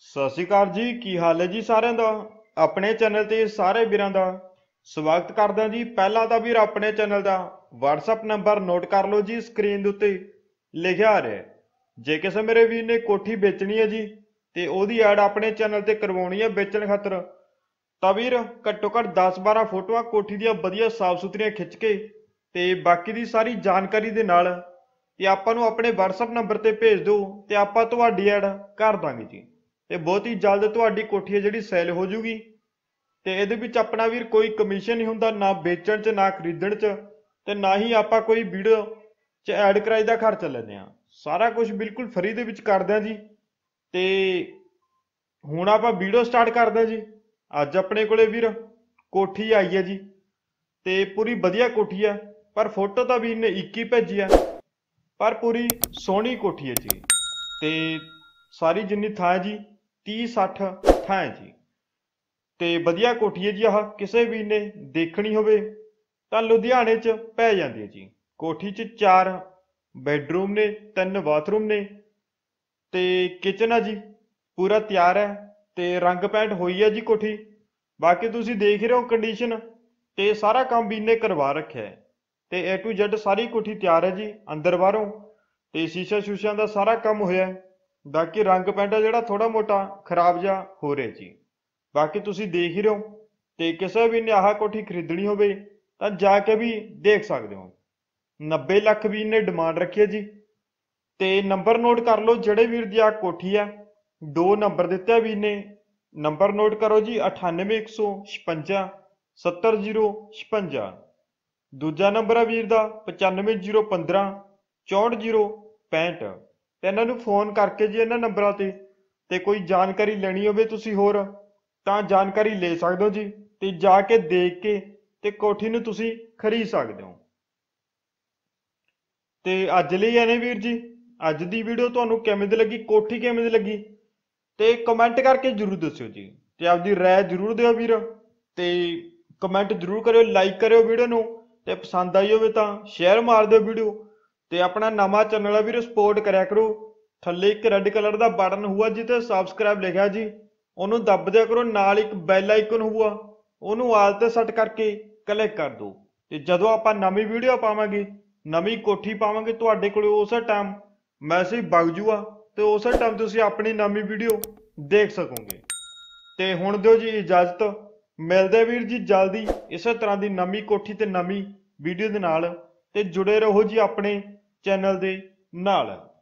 ਸਤਿ ਸ਼੍ਰੀ ਅਕਾਲ ਜੀ। ਕੀ ਹਾਲ ਹੈ ਜੀ ਸਾਰਿਆਂ ਦਾ। ਆਪਣੇ ਚੈਨਲ ਤੇ ਸਾਰੇ ਵੀਰਾਂ ਦਾ ਸਵਾਗਤ ਕਰਦਾ ਜੀ। ਪਹਿਲਾਂ ਤਾਂ ਵੀਰ ਆਪਣੇ ਚੈਨਲ ਦਾ WhatsApp ਨੰਬਰ ਨੋਟ ਕਰ ਲਓ ਜੀ, ਸਕਰੀਨ ਦੇ ਉੱਤੇ ਲਿਖਿਆ ਆ ਰਿਹਾ। ਜੇ ਕਿਸੇ ਮੇਰੇ ਵੀਰ ਨੇ ਕੋਠੀ ਵੇਚਣੀ ਹੈ ਜੀ ਤੇ ਉਹਦੀ ਐਡ ਆਪਣੇ ਚੈਨਲ ਤੇ ਕਰਵਾਉਣੀ ਹੈ ਵੇਚਣ ਖਾਤਰ, ਤਾਂ ਵੀਰ ਘੱਟੋ ਘੱਟ 10-12 ਫੋਟੋਆਂ ਕੋਠੀ ਦੀਆਂ ਵਧੀਆ ਸਾਫ ਸੁਥਰੀਆਂ ਖਿੱਚ ਕੇ ਤੇ ਬਾਕੀ ਦੀ ਸਾਰੀ ਜਾਣਕਾਰੀ ਦੇ ਨਾਲ ਤੇ ਆਪਾਂ ਨੂੰ ਆਪਣੇ WhatsApp ਨੰਬਰ ਤੇ ਭੇਜ ਦਿਓ ਤੇ ਆਪਾਂ ਤੁਹਾਡੀ ਐਡ ਕਰ ਦਾਂਗੇ ਜੀ। ਤੇ ਬਹੁਤ ਹੀ ਜਲਦ ਤੁਹਾਡੀ ਕੋਠੀ ਹੈ ਜਿਹੜੀ ਸੈਲ ਹੋ ਜੂਗੀ। ਤੇ ਇਹਦੇ ਵਿੱਚ ਆਪਣਾ ਵੀਰ ਕੋਈ ਕਮਿਸ਼ਨ ਨਹੀਂ ਹੁੰਦਾ, ਨਾ ਵੇਚਣ 'ਚ ਨਾ ਖਰੀਦਣ 'ਚ, ਤੇ ਨਾ ਹੀ ਆਪਾਂ ਕੋਈ ਵੀਡੀਓ 'ਚ ਐਡ ਕਰਾਈ ਦਾ ਖਰਚਾ ਲੈਂਦੇ ਹਾਂ। ਸਾਰਾ ਕੁਝ ਬਿਲਕੁਲ ਫ੍ਰੀ ਦੇ ਵਿੱਚ ਕਰਦੇ ਹਾਂ ਜੀ। ਤੇ ਹੁਣ ਆਪਾਂ ਵੀਡੀਓ ਸਟਾਰਟ ਕਰਦੇ ਹਾਂ ਜੀ। ਅੱਜ ਆਪਣੇ ਕੋਲੇ ਵੀਰ ਕੋਠੀ ਆਈ ਹੈ ਜੀ ਤੇ ਪੂਰੀ ਵਧੀਆ ਕੋਠੀ ਹੈ, ਪਰ ਫੋਟੋ ਤਾਂ ਵੀਰ ਨੇ ਇੱਕ ਹੀ ਭੇਜੀ ਹੈ, ਪਰ ਪੂਰੀ ਸੋਹਣੀ ਕੋਠੀ ਹੈ ਜੀ। ਤੇ ਸਾਰੀ ਜਿੰਨੀ ਥਾਂ ਹੈ ਜੀ 30-60 ਥਾਂ ਹੈ ਜੀ। ਤੇ ਵਧੀਆ ਕੋਠੀ ਹੈ ਜੀ। ਆਹ ਕਿਸੇ ਵੀ ਨੇ ਦੇਖਣੀ ਹੋਵੇ ਤਾਂ ਲੁਧਿਆਣੇ 'ਚ ਪੈ ਜਾਂਦੀ ਹੈ ਜੀ। ਕੋਠੀ 'ਚ 4 ਬੈਡਰੂਮ ਨੇ, 3 ਬਾਥਰੂਮ ਨੇ ਤੇ ਕਿਚਨ ਹੈ ਜੀ ਪੂਰਾ ਤਿਆਰ ਹੈ ਤੇ ਰੰਗ ਪੈਂਟ ਹੋਈ ਹੈ ਜੀ ਕੋਠੀ। ਬਾਕੀ ਤੁਸੀਂ ਦੇਖ ਰਹੇ ਹੋ ਕੰਡੀਸ਼ਨ, ਤੇ ਸਾਰਾ ਕੰਮ ਵੀ ਨੇ ਕਰਵਾ ਰੱਖਿਆ ਹੈ। ਤੇ A to Z ਸਾਰੀ ਕੋਠੀ ਤਿਆਰ ਹੈ ਜੀ, ਅੰਦਰ ਬਾਹਰੋਂ। ਤੇ ਸ਼ੀਸ਼ਾ ਸ਼ੂਸ਼ਿਆਂ ਦਾ ਸਾਰਾ ਕੰਮ ਹੋਇਆ। ਬਾਕੀ ਰੰਗ ਪੈਂਟ ਜਿਹੜਾ ਥੋੜਾ ਮੋਟਾ ਖਰਾਬ ਜਿਹਾ ਹੋ ਰਿਹਾ ਜੀ। ਬਾਕੀ ਤੁਸੀਂ ਦੇਖ ਹੀ ਰਹੇ ਹੋ। ਤੇ ਕਿਸੇ ਵੀ ਨੇ ਆਹ ਕੋਠੀ ਖਰੀਦਣੀ ਹੋਵੇ ਤਾਂ ਜਾ ਕੇ ਵੀ ਦੇਖ ਸਕਦੇ ਹੋ। 90 ਲੱਖ ਵੀ ਨੇ ਡਿਮਾਂਡ ਰੱਖੀ ਹੈ ਜੀ। ਤੇ ਨੰਬਰ ਨੋਟ ਕਰ ਲਓ, ਜਿਹੜੇ ਵੀਰ ਦੀ ਆ ਕੋਠੀ ਆ। 2 ਨੰਬਰ ਦਿੱਤੇ ਵੀ ਨੇ, ਨੰਬਰ ਨੋਟ ਕਰੋ ਜੀ 98156 70056। ਦੂਜਾ ਨੰਬਰ ਆ ਵੀਰ ਦਾ 95015 64065। ਤੇ ਇਹਨਾਂ ਨੂੰ ਫੋਨ ਕਰਕੇ ਜੀ ਇਹਨਾਂ ਨੰਬਰਾਂ ਤੇ ਕੋਈ ਜਾਣਕਾਰੀ ਲੈਣੀ ਹੋਵੇ ਤੁਸੀਂ ਹੋਰ ਤਾਂ ਜਾਣਕਾਰੀ ਲੈ ਸਕਦੇ ਹੋ ਜੀ। ਤੇ ਜਾ ਕੇ ਦੇਖ ਕੇ ਤੇ ਕੋਠੀ ਨੂੰ ਤੁਸੀਂ ਖਰੀਦ ਸਕਦੇ ਹੋ। ਤੇ ਅੱਜ ਲਈ ਐਨੇ ਵੀਰ ਜੀ। ਅੱਜ ਦੀ ਵੀਡੀਓ ਤੁਹਾਨੂੰ ਕਿਵੇਂ ਦੀ ਲੱਗੀ, ਕੋਠੀ ਕਿਵੇਂ ਦੀ ਲੱਗੀ, ਤੇ ਕਮੈਂਟ ਕਰਕੇ ਜਰੂਰ ਦੱਸਿਓ ਜੀ। ਤੇ ਆਪਦੀ ਰਾਏ ਜਰੂਰ ਦਿਓ ਵੀਰ। ਤੇ ਕਮੈਂਟ ਜਰੂਰ ਕਰਿਓ, ਲਾਈਕ ਕਰਿਓ ਵੀਡੀਓ ਨੂੰ, ਤੇ ਪਸੰਦ ਆਈ ਹੋਵੇ ਤਾਂ ਸ਼ੇਅਰ ਮਾਰ ਦਿਓ ਵੀਡੀਓ। ਤੇ ਆਪਣਾ ਨਵਾਂ ਚੈਨਲ ਆ ਵੀਰ, ਸਪੋਰਟ ਕਰਿਆ ਕਰੋ। ਥੱਲੇ ਇੱਕ ਰੈੱਡ ਕਲਰ ਦਾ ਬਟਨ ਹੋਊਗਾ ਜਿੱਥੇ ਸਬਸਕ੍ਰਾਈਬ ਲਿਖਿਆ ਜੀ, ਉਹਨੂੰ ਦੱਬ ਦਿਆ ਕਰੋ। ਨਾਲ ਇੱਕ ਬੈਲ ਆਈਕਨ ਹੋਊਗਾ, ਉਹਨੂੰ ਆਲ ਤੇ ਸੈੱਟ ਕਰਕੇ ਕਲਿੱਕ ਕਰ ਦਿਓ। ਤੇ ਜਦੋਂ ਆਪਾਂ ਨਵੀਂ ਵੀਡੀਓ ਪਾਵਾਂਗੇ, ਨਵੀਂ ਕੋਠੀ ਪਾਵਾਂਗੇ, ਤੁਹਾਡੇ ਕੋਲ ਉਸੇ ਟਾਈਮ ਮੈਸੇਜ ਵਗ ਜੂਗਾ ਤੇ ਉਸੇ ਟਾਈਮ ਤੁਸੀਂ ਆਪਣੀ ਨਵੀਂ ਵੀਡੀਓ ਦੇਖ ਸਕੋਗੇ। ਤੇ ਹੁਣ ਦਿਓ ਜੀ ਇਜਾਜ਼ਤ। ਮਿਲਦੇ ਵੀਰ ਜੀ ਜਲਦੀ ਇਸੇ ਤਰ੍ਹਾਂ ਦੀ ਨਵੀਂ ਕੋਠੀ ਤੇ ਨਵੀਂ ਵੀਡੀਓ ਦੇ ਨਾਲ। ਤੇ ਜੁੜੇ ਰਹੋ ਜੀ ਆਪਣੇ ਚੈਨਲ ਦੇ ਨਾਲ।